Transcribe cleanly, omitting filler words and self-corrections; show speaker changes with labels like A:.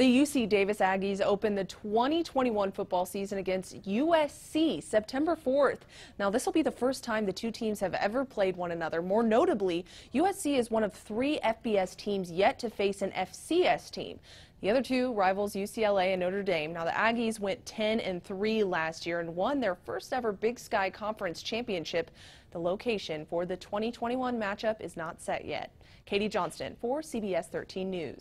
A: The UC Davis Aggies open the 2021 football season against USC September 4th. Now, this will be the first time the two teams have ever played one another. More notably, USC is one of 3 FBS teams yet to face an FCS team. The other two rivals, UCLA and Notre Dame. Now, the Aggies went 10-3 last year and won their first ever Big Sky Conference championship. The location for the 2021 matchup is not set yet. Katie Johnston for CBS 13 News.